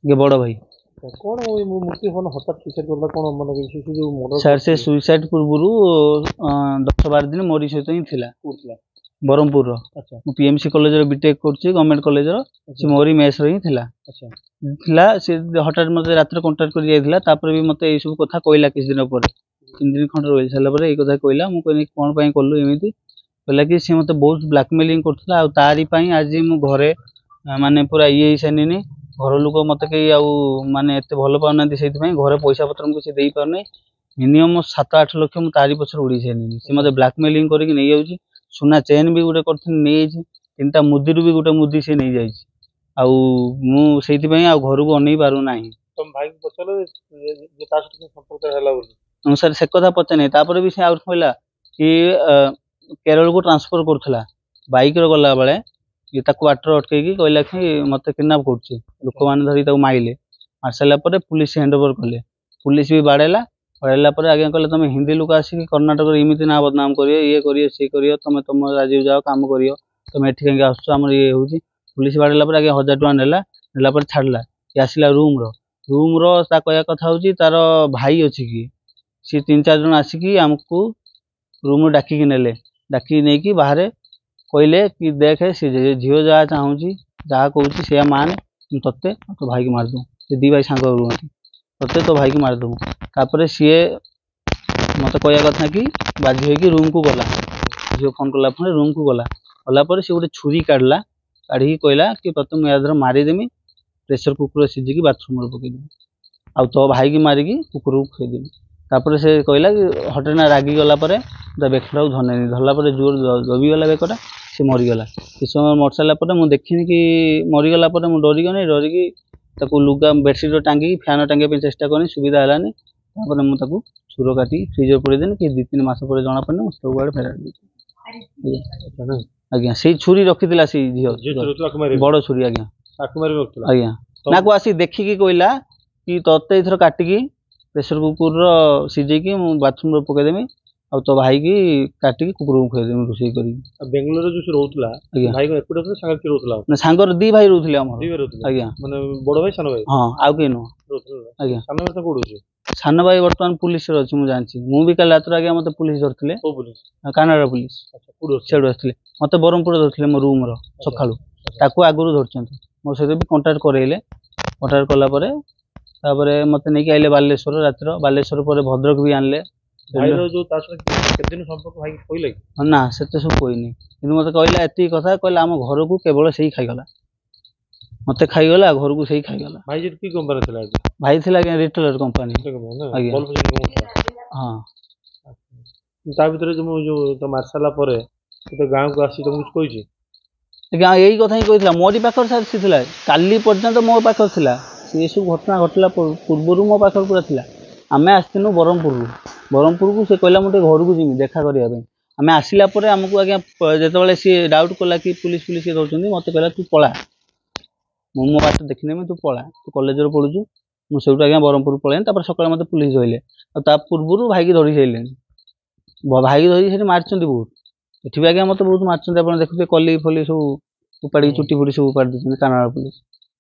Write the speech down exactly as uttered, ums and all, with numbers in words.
ये बड़ भाई कौन मूर्ति फोन हठात सुसाइड करला कौन मन से जो मर्डर सर से सुइसाइड पूर्व दस बार दिन मोरी सहित ही थिला बरहमपुर अच्छा मु पीएमसी कॉलेज रो बीटेक करछि गवर्नमेंट कॉलेज रो से मोरी मेस रो ही थिला अच्छा थिला से हठात मते रात्र कांटेक्ट कर जाइथिला तापर भी मते ए सब कथा कहला किछ दिन पर तीन दिन खंड रहि साला पर ए कथा कहला मु कहनी कोन पई करलु एमिति कहला कि से मते बहुत ब्लैकमेलिंग करथला आ तारी पई आज मु घरे माने पूरा ये सनिनी घर लोक मत कहीं आउ माने एत भल पाना से घरे पैसा पत्र किसी दे पार मिनिमम सात आठ लक्ष मुझे तारी पछर उड़ी सारे सी मत ब्लाकमेलिंग करके नहीं जाऊँगी सुना चेन भी गोटे कर तीन टा मुदी भी गोटे मुदी से नहीं जाऊँ से घर को अन पार ना तुम भाई को पचारो जे ता सहित संपर्क हैला बोली सर से कथा पचारे तापर भी से आउट कहला कि केरल को ट्रांसफर करथला बाइक रो गला बेले ये ताको वाटर अटकैकी कहला कि मत किडनैप कर लोक मैंने धरी माइले मार सारा पुलिस हैंड ओवर कले पुलिस भी बाड़ेला बाड़ेला आगे कहले तुम हिंदी लोक आसिक कर्णाटक इमिति ना बदनाम करियो ये करियो सी करियो तुम तुम राज्य जाओ काम करियो तुम एठी कहीं आस ये हूँ पुलिस बाड़ेला आगे हजार टका नेला नेला छाड़ला ये आसला रूम रो रूम रो ता कहया कथा हूँ तार भाई अच्छी कि सी तीन चार जन आसिक आमको रूम डाकिकी नेले डाकिकी नहीं बाहर कहले कि देखे सी झील जहाँ चाहूँगी जहाँ कहूँ से मान ते तो भाई की मारदू से दी भाई सांग रुहती ते तो भाई की मारदू तापर सी मत कहया कथा कि बाध्य हो रूम को गला झील फोन कला फोन रूम को गला गलापर सी गोटे छुरी काढ़ला काढ़ी कहला कि तुम याद मारिदेमी प्रेसर कुकुर सीझिकी बाथरूम पकईदेवी आ तो भाई की मारिकी कुकुर को खुएदेवी तापर से कहला कि हटेना रागी गला बेकटा को धरने धरला जोर दबिगला बेकटा से मरीगला किस समय मर सारा मुझे देखनी कि मरीगला मुझे डरिगनी डरिकी लुगा बेडसीट टांगी फैन टांगे चेष्टा करनी सुविधा है मुझे सुर काटी फ्रिजर पड़ेदेनी कि दु तीन मस पर जना पड़े मुझे सब फेर आज्ञा से छुरी रखी से झील बड़ छुरी आज्ञा आज्ञा ना को आसी देखिकी कहला कि ते थर काटिकी प्रेसर कुकुर सीझेकी बाथरूम पकईदेमी आ तो भाई की काटिकी कुकुर को खुएदेमी रोषे कर बेंगलोर जो रोला भाई को एपटे सांगर के रोला ना सांगर दी भाई रोथले हमर दी भाई रोला आज्ञा माने बड़ भाई सान भाई हां आउ के नो रोथले आज्ञा सान भाई कोड होचे सान भाई वर्तमान पुलिस रे अछि मु जानछि मु भी काल रात आज्ञा मते पुलिस धरथिले ओ पुलिस कानाडा पुलिस अच्छा कोड सेडो आथिले मते बरमपुर धरथिले मो रूम रो सखाळु ताकू आगुरु धरछन्ते मो सहित भी कांटेक्ट करेले कांटेक्ट कला परे तापरे मते नै कि आइले बालेश्वर रात्र बालेश्वर परे भद्रक भी आनले भाई रो जो ता सहित केते दिन संपर्क भाई कोइले ना सेते सब कोइनी किंतु मते कहला एती कथा कहला हम घर को केवल सही खाइगला मते खाइगला घर को सही खाइगला भाई जे की कंपनी थला भाई थिला के रिटेलर कंपनी आगे बल्ब से हां ता भीतर जो जो तो मारसाला परे तो गांव को आसी तो कुछ कोइछि आज्ञा यही कथा ही कहला मोरी पाखर सार थिला काली पर्यंत मो पाखर थिला से सब घटना घटला पूर्व मो पाखर पूरा थिला आमे आस्तिनु बरमपुर बरमपुर को से कहला मुझे घर को जिमी देखा करने आम आसला आमको आज्ञा जो सी डाउट कला कि पुलिस पुलिस रोचे मत कहला तू पला मु मो बाट देखने तू पला तू कलेज पढ़ुचु मुझे आज्ञा बरमपुर पलैनी सकाल मत पुलिस धरले पूर्व भाई की धरी सारे भाई की धरी सारी मार्च बहुत ये भी आज्ञा मत बहुत मार्च आप देखुए कली फली सब उपाड़ी चुटी फुटी सब उपाड़ी देते कानाडा पुलिस।